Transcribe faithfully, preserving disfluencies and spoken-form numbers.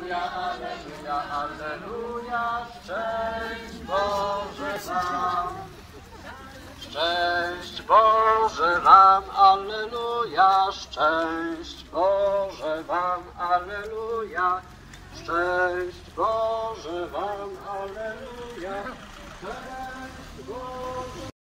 Alleluja, alleluja, alleluja, szczęść Boże wam. Szczęść Boże wam, alleluja, szczęść Boże wam, alleluja, szczęść Boże wam, alleluja, szczęść Boże.